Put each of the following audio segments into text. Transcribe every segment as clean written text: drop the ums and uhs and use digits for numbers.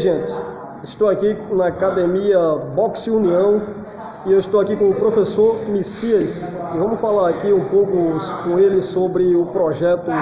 gente, estou aqui na Academia Boxe União e eu estou aqui com o professor Messias e vamos falar aqui um pouco com ele sobre o projeto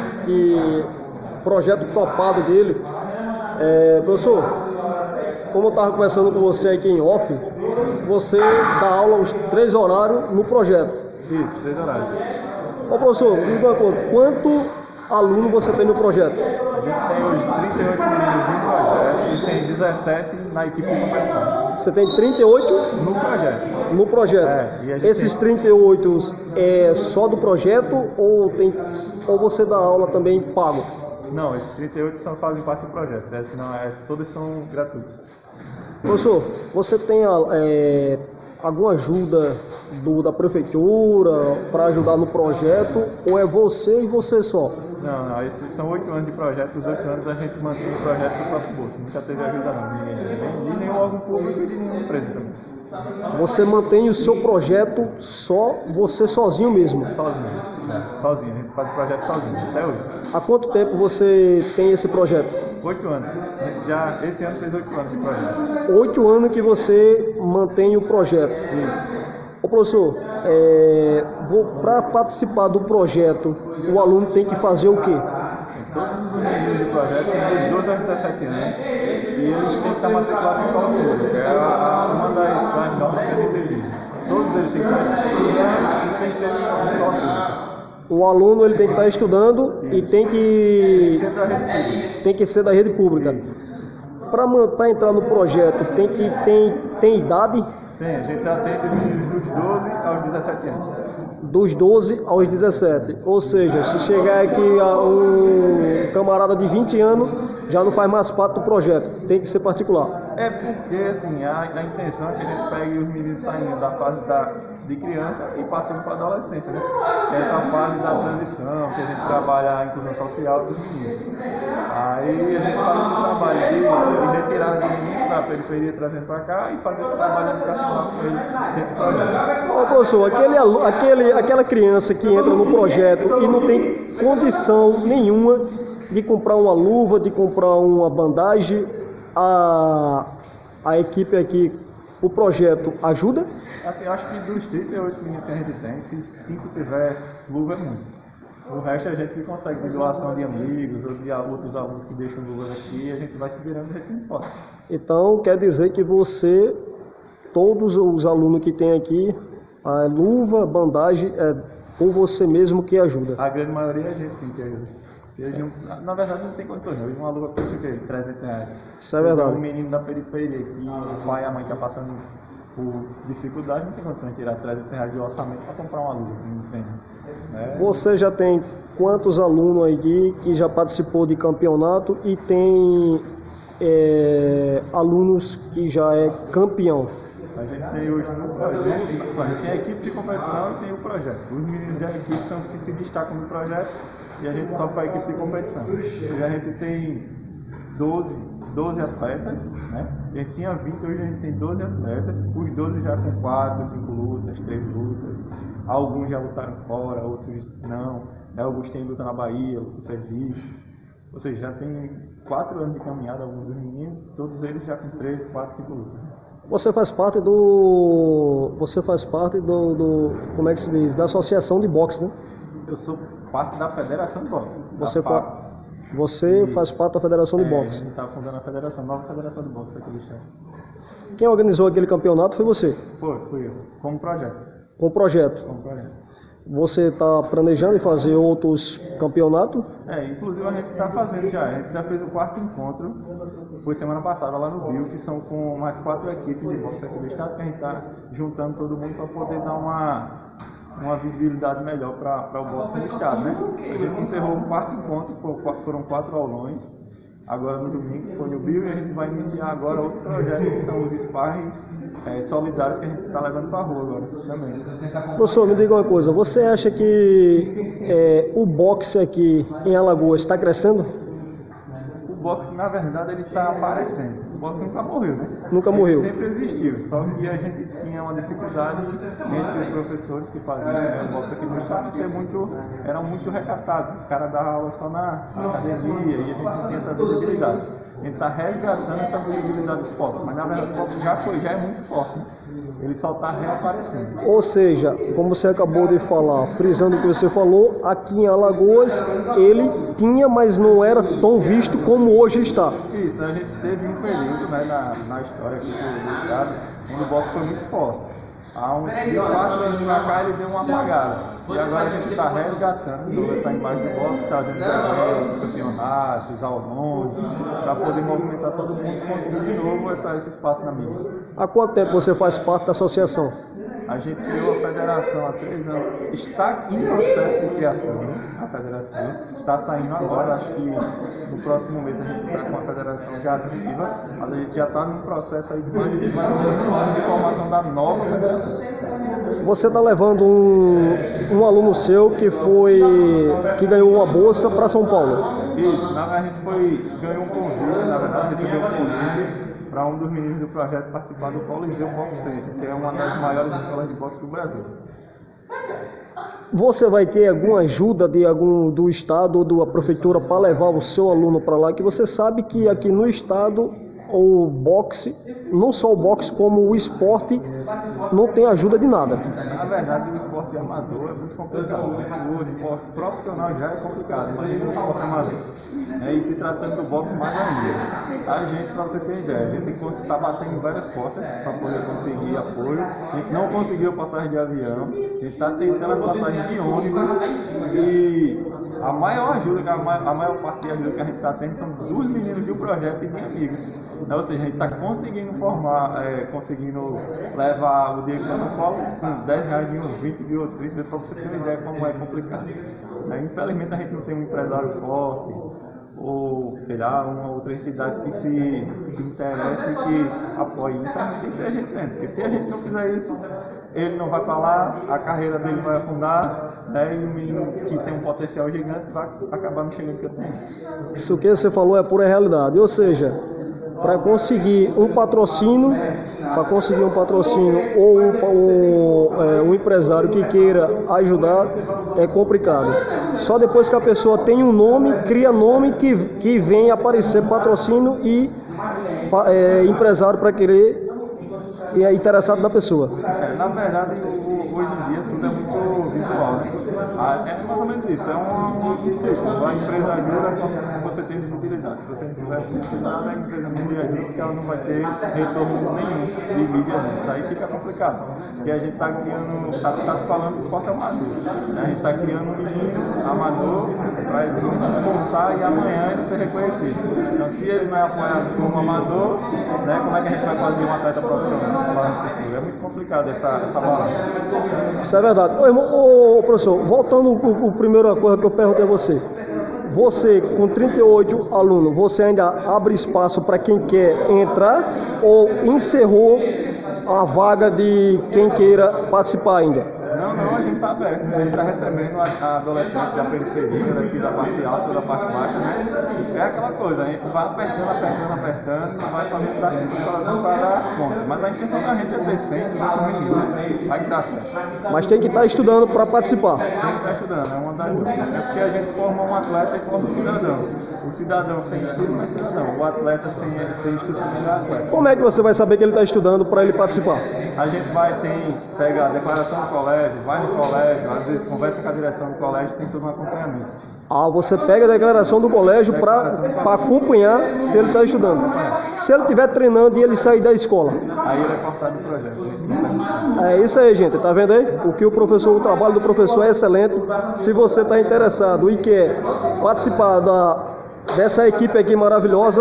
topado dele. Professor, como eu estava conversando com você aqui em off, você dá aula aos 3 horários no projeto. Isso, 3 horários. Ô professor, me diga uma coisa, quanto aluno você tem no projeto? A gente tem hoje 38 meninos no projeto e tem 17 na equipe de competição. Você tem 38 No projeto. no projeto. Esses 38 é só do projeto ou você dá aula também pago? Não, esses 38 fazem parte do projeto, todos são gratuitos. Professor, você tem alguma ajuda da prefeitura para ajudar no projeto ou é você e você só? Não, esses são 8 anos de projeto, os 8 anos a gente mantém o projeto do próprio bolso, nunca teve ajuda não, de nenhum órgão público e de nenhuma empresa também. Você mantém o seu projeto só, você sozinho mesmo? Sozinho, a gente faz o projeto sozinho, até hoje. Há quanto tempo você tem esse projeto? 8 anos, esse ano fez 8 anos de projeto. 8 anos que você mantém o projeto? Isso. Ô professor, para participar do projeto, o aluno tem que fazer o quê? Todos os meninos do projeto têm dos 12 aos 17 anos e eles têm que estar matriculados na escola pública, que é uma das normas que a gente exige. Todos eles têm que estar estudando e têm que ser na escola pública. O aluno ele tem que estar estudando e tem que ser da rede pública. Para entrar no projeto, tem idade? Tem, a gente atende meninos dos 12 aos 17 anos. Dos 12 aos 17. Ou seja, se chegar aqui um camarada de 20 anos, já não faz mais parte do projeto. Tem que ser particular. É porque, assim, a intenção é que a gente pegue os meninos saindo da fase de criança e passando para a adolescência, né? Que é essa fase da transição, que a gente trabalha a inclusão social dos meninos. Aí a gente faz esse trabalho de retirar os meninos da periferia, trazendo para cá e fazer esse trabalho educacional com ele dentro do projeto. Ô professor, aquela criança que entra no projeto e não tem condição nenhuma de comprar uma luva, de comprar uma bandagem, a equipe aqui, o projeto ajuda? Assim, eu acho que dos 38 meninos que a gente tem, se 5 tiver luva é muito. O resto a gente consegue de doação de amigos ou de outros alunos que deixam luvas aqui e a gente vai se virando do jeito que a gente pode. Então quer dizer que todos os alunos que tem aqui, a luva, bandagem, é por você mesmo que ajuda? A grande maioria é a gente sim que ajuda. Na verdade não tem condições não. Uma luva custa R$300. Isso é verdade. Um menino da periferia que o pai e a mãe estão passando por dificuldade, não tem condições de tirar R$300 de orçamento para comprar uma luva. Não tem, né? Você já tem quantos alunos aqui que já participou de campeonato e tem alunos que já é campeão? A gente tem hoje no projeto, a gente tem a equipe de competição e tem o projeto. Os meninos da equipe são os que se destacam no projeto e a gente só para a equipe de competição. Hoje a gente tem 12 atletas, né? A gente tinha 20, hoje a gente tem 12 atletas, os 12 já com 4, 5 lutas, 3 lutas. Alguns já lutaram fora, outros não. Alguns têm luta na Bahia, luta no Sergipe. Ou seja, já tem 4 anos de caminhada alguns dos meninos, todos eles já com 3, 4, 5 lutas. Você faz parte como é que se diz, da associação de boxe, né? Eu sou parte da federação de boxe. Você faz parte da federação de boxe? A gente está fundando a nova federação de boxe aqui do estado. Quem organizou aquele campeonato foi você? Fui eu, como projeto. Com o projeto? Como projeto. Você está planejando em fazer outros campeonatos? Inclusive a gente está fazendo já. A gente já fez o 4º encontro, foi semana passada lá no Rio, que são com mais 4 equipes de boxe aqui do estado, que a gente está juntando todo mundo para poder dar uma visibilidade melhor para o boxe do estado, né? A gente encerrou o 4º encontro, foram 4 aulões. Agora no domingo foi no Rio e a gente vai iniciar agora outro projeto que são os sparrings solidários que a gente está levando para a rua agora também. Professor, me diga uma coisa, você acha que o boxe aqui em Alagoas está crescendo? O boxe, na verdade, ele está aparecendo. O boxe nunca morreu, né? Nunca morreu. Ele sempre existiu, só que a gente tinha uma dificuldade entre os professores que faziam o boxe aqui no estado eram muito recatados. O cara dava aula só na academia e a gente não tinha essa visibilidade. gente está resgatando essa visibilidade do boxe, mas na verdade o boxe já é muito forte, né? Ele só está reaparecendo. Ou seja, como você acabou de falar, frisando o que você falou, aqui em Alagoas ele tinha, mas não era tão visto como hoje está. Isso, a gente teve um período, né, na história aqui do estado, onde o boxe foi muito forte. Há uns 4 anos pra cá ele deu uma apagada. E agora a gente está resgatando essa imagem do boxe, trazendo eventos, campeonatos, aulões, para poder movimentar todo mundo e conseguir de novo esse espaço na mídia. Há quanto tempo você faz parte da associação? A gente criou a federação há 3 anos. Está em processo de criação, a federação. Está saindo agora, acho que no próximo mês a gente está com a federação já ativa, mas a gente já está num processo aí de mais ou menos um ano de formação da nova federação. Você está levando um aluno seu que ganhou uma bolsa para São Paulo. Isso, na verdade a gente ganhou um convite, na verdade recebeu um convite para um dos meninos do projeto participar do Coliseu Boxe Center, que é uma das maiores escolas de boxe do Brasil. Você vai ter alguma ajuda do estado ou da prefeitura para levar o seu aluno para lá? Que você sabe que aqui no estado o boxe, não só o boxe como o esporte, não tem ajuda de nada. Na verdade, o esporte amador é muito complicado. O esporte profissional já é complicado, mas o esporte amador. E se tratando do boxe, mais ainda. A gente, para você ter ideia, a gente tem que estar batendo em várias portas para poder conseguir apoio. A gente não conseguiu passagem de avião, a gente está tentando as passagens de ônibus e a maior ajuda, a maior parte da ajuda que a gente está tendo são dos meninos de um projeto e de amigos. Ou seja, a gente está conseguindo formar, conseguindo levar o Diego para São Paulo com uns 10 reais de uns 20 de outro, para você ter uma ideia como é complicado. Infelizmente a gente não tem um empresário forte, ou sei lá, uma outra entidade que se interesse e que apoie. Então tem que ser a gente dentro, porque se a gente não fizer isso, ele não vai para lá, a carreira dele vai afundar, né, e o menino que tem um potencial gigante vai acabar não chegando que eu tenho. Isso que você falou é pura realidade, ou seja, para conseguir um patrocínio ou um empresário que queira ajudar é complicado. Só depois que a pessoa tem um nome, cria nome que vem aparecer patrocínio e empresário para querer e é interessado na pessoa. Na verdade, hoje em dia tudo é muito visual, né? É mais ou menos isso, é um ciclo. A empresa ajuda quando você tem visibilidade. Se você não tiver visibilidade, a empresa não vai agir porque ela não vai ter retorno nenhum de mídia. Isso aí fica complicado. Porque a gente está criando, está se falando de esporte amador. Né? A gente está criando um menino amador para esse menino se montar e amanhã ele ser reconhecido. Então, se ele não é apoiado como amador, né, como é que a gente vai fazer um atleta profissional? É muito complicado essa balança. Isso é verdade. Ô, professor, voltando à primeira coisa que eu perguntei a você. Você, com 38 alunos, você ainda abre espaço para quem quer entrar ou encerrou a vaga de quem queira participar ainda? Não, a gente está aberto. A gente está recebendo a adolescente da periferia, daqui da parte alta ou da parte baixa, né? É aquela coisa, a gente vai apertando, vai fazendo bastante escalação para dar conta. Mas a intenção da gente é ter 100, 200 meninos, vai dar certo. Mas tem que estar estudando para participar. Tem que estar estudando, é uma das dúvidas. É porque a gente forma um atleta e forma um cidadão. O cidadão sem estudo não é cidadão, o atleta sem estudo não é atleta. Como é que você vai saber que ele está estudando para ele participar? A gente pega a declaração do colégio, vai no colégio, às vezes conversa com a direção do colégio, tem todo um acompanhamento. Você pega a declaração do colégio para acompanhar se ele está estudando. Se ele estiver treinando e ele sair da escola. Aí ele é cortado do projeto. É isso aí, gente. Tá vendo aí? O trabalho do professor é excelente. Se você está interessado e quer participar dessa equipe aqui maravilhosa,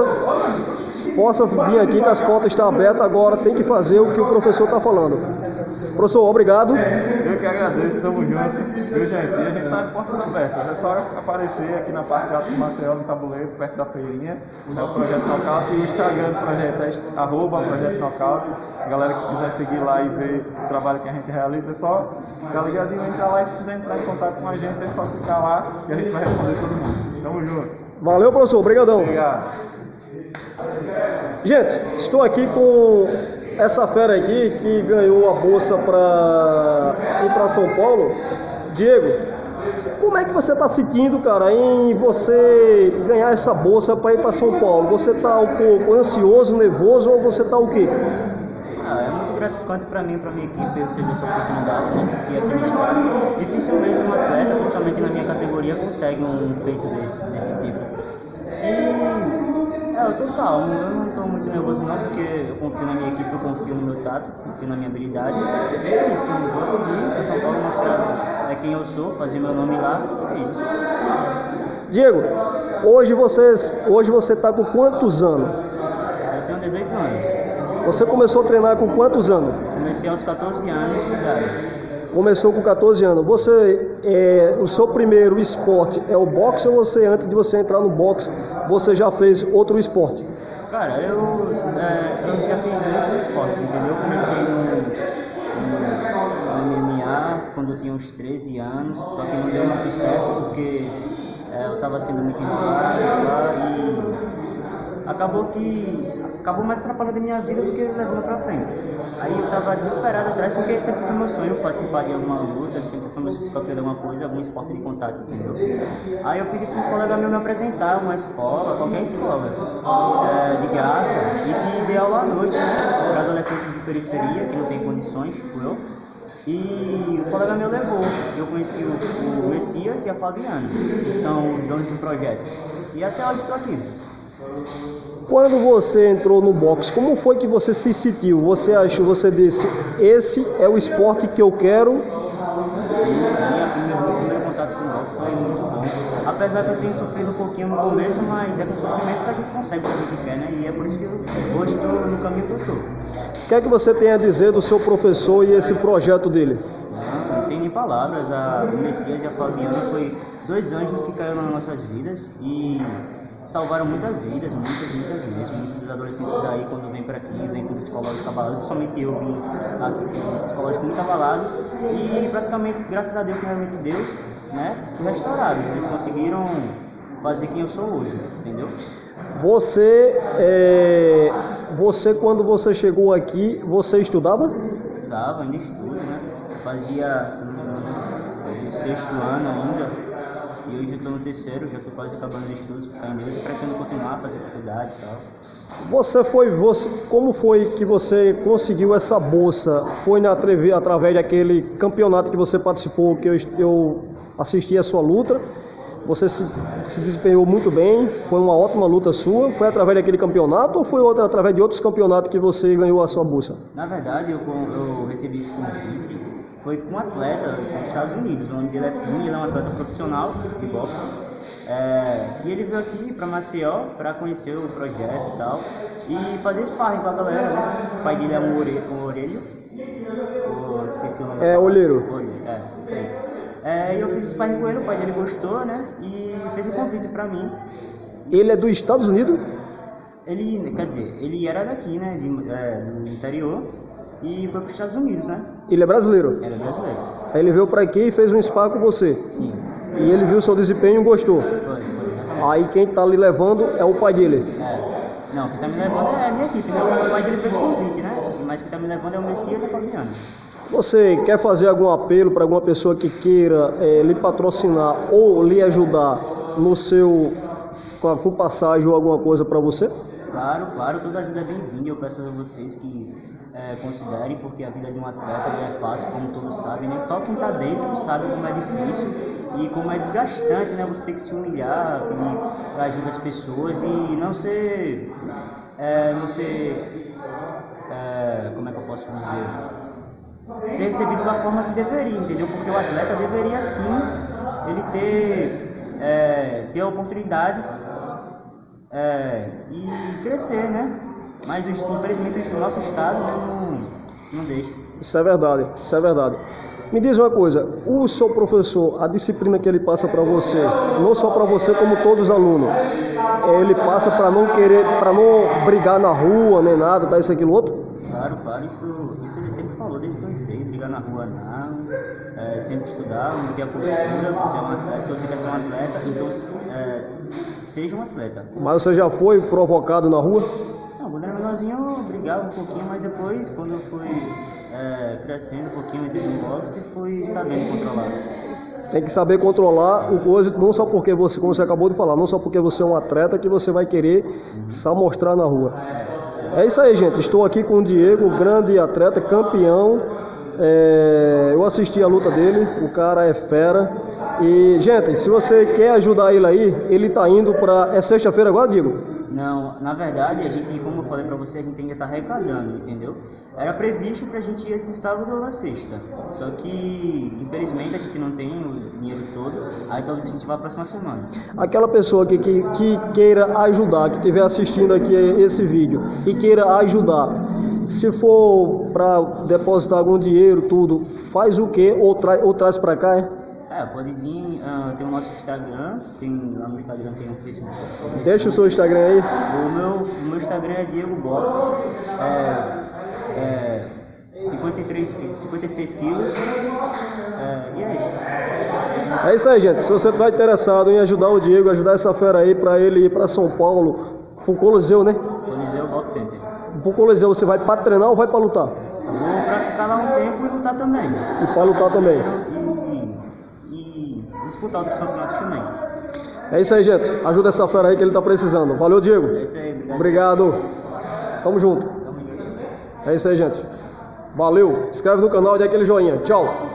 possa vir aqui que as portas estão abertas. Agora tem que fazer o que o professor está falando. Professor, obrigado. Eu que agradeço, estamos juntos. Viu, gente? E a gente está de portas abertas. É só aparecer aqui na parte de Alto de Maceió, no tabuleiro, perto da feirinha. É o Projeto Knockout. E o Instagram do projeto é @Projeto Knockout. A galera que quiser seguir lá e ver o trabalho que a gente realiza, é só ficar ligadinho, entrar lá. E se quiser entrar em contato com a gente, é só clicar lá e a gente vai responder todo mundo. Tamo junto. Valeu, professor. Obrigadão. Obrigado. Gente, estou aqui com essa fera aqui que ganhou a bolsa para ir para São Paulo. Diego, Como é que você está sentindo, cara, em você ganhar essa bolsa para ir para São Paulo? Você está um pouco ansioso, nervoso ou você está o quê? É muito gratificante para mim e para minha equipe eu receber essa oportunidade, né? Porque aqui no estado, dificilmente um atleta, principalmente na minha categoria, consegue um feito desse tipo. E eu tô calmo, eu não tô muito nervoso não, porque eu confio na minha equipe, eu confio no meu tato, confio na minha habilidade. É isso, eu vou seguir para São Paulo mostrar quem eu sou, fazer meu nome lá, é isso. Diego, hoje você está com quantos anos? Eu tenho 18 anos. Você começou a treinar com quantos anos? Comecei aos 14 anos de idade. Começou com 14 anos. O seu primeiro esporte é o boxe ou antes de você entrar no boxe, você já fez outro esporte? Cara, eu já fiz muitos esportes, entendeu? Eu comecei no MMA quando eu tinha uns 13 anos, só que não deu muito certo porque eu estava sendo muito enrolado e acabou mais atrapalhando a minha vida do que levando pra frente. Aí eu tava desesperado atrás, porque sempre foi meu sonho participar de alguma luta, sempre foi meu sonho campeão de alguma coisa, algum esporte de contato, entendeu? Aí eu pedi para um colega meu me apresentar uma escola, qualquer escola, de graça, e que dê aula à noite, né, para adolescentes de periferia, que não tem condições, tipo eu. E o colega meu levou, eu conheci o Messias e a Fabiana, que são os donos do projeto. E até hoje estou aqui. Quando você entrou no boxe, como foi que você se sentiu? Você disse, esse é o esporte que eu quero? Sim, meu primeiro contato com o boxe foi muito bom. Apesar que eu tenho sofrido um pouquinho no começo, mas é com sofrimento que a gente consegue o que a gente quer, né? E é por isso que eu hoje estou no caminho que eu estou. O que é que você tem a dizer do seu professor e esse projeto dele? Não tem nem palavras. O Messias e a Fabiana foi 2 anjos que caíram nas nossas vidas e salvaram muitas vidas, muitas mesmo. Muitos dos adolescentes daí, quando vem para aqui, vem com o psicológico abalado, principalmente eu vim aqui com o psicológico muito abalado e praticamente, graças a Deus, primeiramente Deus, né, restauraram. Eles conseguiram fazer quem eu sou hoje, entendeu? Você quando você chegou aqui, você estudava? Estudava, ainda estudo, né? Fazia, se não me engano, o 6º ano ainda. E hoje eu estou no 3º, já estou quase acabando os estudos, porque eu pretendo continuar a fazer faculdade e tal. Como foi que você conseguiu essa bolsa? Foi através daquele campeonato que você participou, que eu assisti a sua luta? Você se desempenhou muito bem, foi uma ótima luta sua. Foi através daquele campeonato ou foi através de outros campeonatos que você ganhou a sua bolsa? Na verdade, eu recebi esse convite, foi com um atleta dos Estados Unidos. O nome dele é Tony, ele é um atleta profissional de boxe. E ele veio aqui para Maceió para conhecer o projeto e tal, e fazer sparring com a galera, né? O pai dele é um Orelho. Esqueci o nome. Olheiro. Isso aí. E eu fiz sparring com ele, o pai dele gostou, né? E fez o convite pra mim. Ele é dos Estados Unidos? Ele era daqui, né? Do interior. E foi para os Estados Unidos, né? Ele é brasileiro? Ele é brasileiro. Aí ele veio pra aqui e fez um sparring com você? Sim. E ele viu o seu desempenho e gostou? Foi. Aí quem tá lhe levando é o pai dele? Não, quem tá me levando é a minha equipe, né? O pai dele fez o convite, né? Mas quem tá me levando é o Messias e a Fabiana. Você quer fazer algum apelo para alguma pessoa que queira lhe patrocinar ou lhe ajudar no seu com passagem ou alguma coisa para você? Claro, toda ajuda é bem-vinda. Eu peço a vocês que considerem, porque a vida de um atleta não é fácil, como todos sabem, né? Só quem está dentro sabe como é difícil e como é desgastante, né? Você tem que se humilhar, pedir ajuda às pessoas e não ser, como é que eu posso dizer? Ser recebido da forma que deveria, entendeu? Porque o atleta deveria sim ele ter oportunidades e crescer, né? Mas infelizmente o nosso estado não deixa. Isso é verdade. Me diz uma coisa, o seu professor, a disciplina que ele passa para você, não só para você como todos os alunos, ele passa para não brigar na rua, nem nada, tá isso, aquilo, outro? Claro, isso ele sempre falou desde que eu entrei, brigar na rua não, sempre estudar, manter a postura, se você quer ser um atleta, então seja um atleta. Mas você já foi provocado na rua? Não, quando era menorzinho eu brigava um pouquinho, mas depois, quando eu fui crescendo um pouquinho, entrei no boxe e fui sabendo controlar. Tem que saber controlar o coisa, não só porque você, como você acabou de falar, não só porque você é um atleta que você vai querer se mostrar na rua. É isso aí, gente. Estou aqui com o Diego, grande atleta, campeão. Eu assisti a luta dele, o cara é fera. E, gente, se você quer ajudar ele aí, ele tá indo para... É sexta-feira agora, Diego? Não, na verdade, a gente, como eu falei pra você, a gente ainda tá arrecadando, entendeu? Era previsto pra gente ir esse sábado ou na sexta. Só que, infelizmente, a gente não tem o dinheiro todo. Aí talvez a gente vá a próxima semana. Aquela pessoa que queira ajudar, que estiver assistindo aqui esse vídeo e queira ajudar, se for para depositar algum dinheiro, tudo, faz o quê? Ou traz para cá, é? Pode vir, tem o nosso Instagram, lá no Instagram tem o Facebook. Deixa o seu Instagram aí. O meu Instagram é Diego Box, 56 quilos, e é isso. É isso aí, gente. Se você está interessado em ajudar o Diego, ajudar essa fera aí para ele ir para São Paulo, pro Coliseu, né? Coliseu Box Center. Pro Coliseu você vai para treinar ou vai para lutar? Vou para ficar lá um tempo e lutar também. Se para lutar também. E disputar outros campeonatos também. É isso aí, gente. Ajuda essa fera aí que ele tá precisando. Valeu, Diego. É isso aí, obrigado. Tamo junto. É isso aí, gente. Valeu. Se inscreve no canal e dá aquele joinha. Tchau.